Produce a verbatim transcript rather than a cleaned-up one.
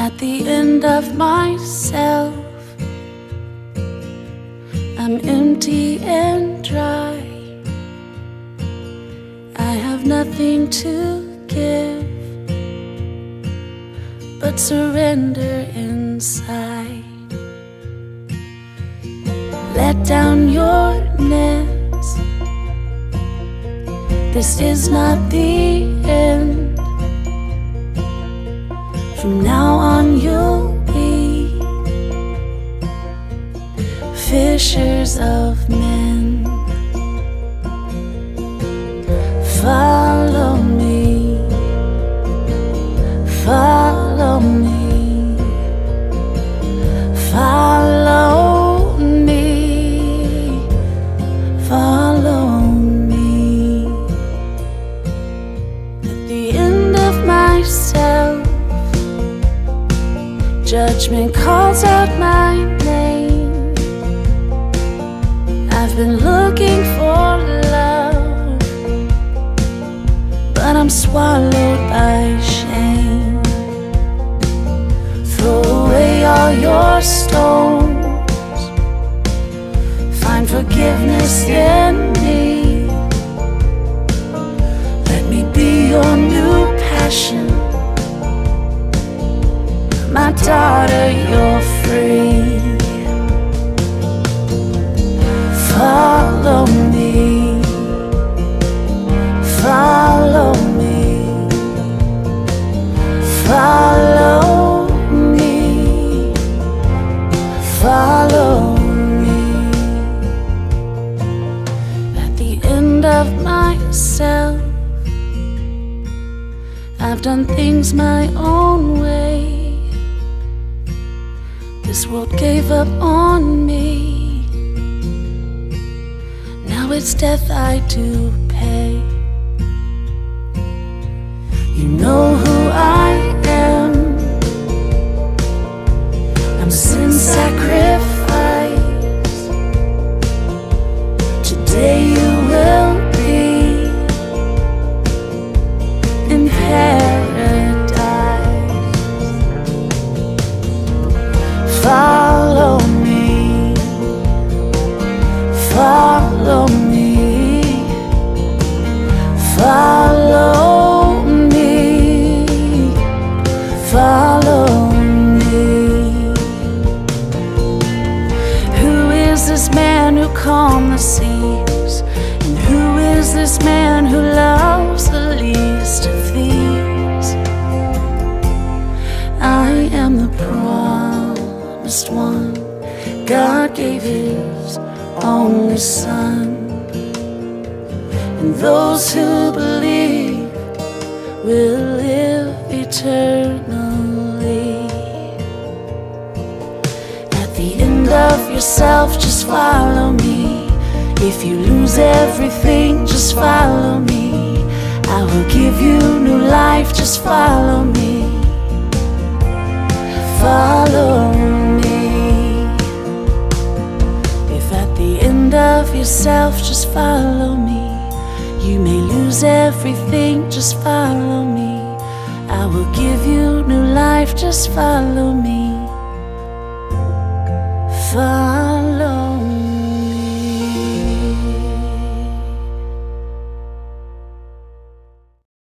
At the end of myself, I'm empty and dry. I have nothing to give but surrender inside. Let down your nets. This is not the end. From now on you'll be fishers of men. Follow me, follow me, follow me, follow me. At the end of myself, judgment calls out my name. I've been looking for love, but I'm swallowed by shame. Throw away all your stones, find forgiveness in me. Let me be your new passion. My daughter, you're free. Follow me, follow me, follow me, follow me. At the end of myself, I've done things my own way. This world gave up on me. Now it's death I do pay. You know who I am. I'm sin sacrifice. Today you will be in paradise. Follow me, follow me, follow me, follow me. Who is this man who calmed the seas? And who is this man who loves the least of these? I am the promised one. God gave His only Son, and those who believe will live eternally. At the end of yourself, just follow me. If you lose everything, just follow me. I will give you new life, just follow me. Follow me. If at the end of yourself, just follow me. You may lose everything, just follow me. I will give you new life, just follow me. Follow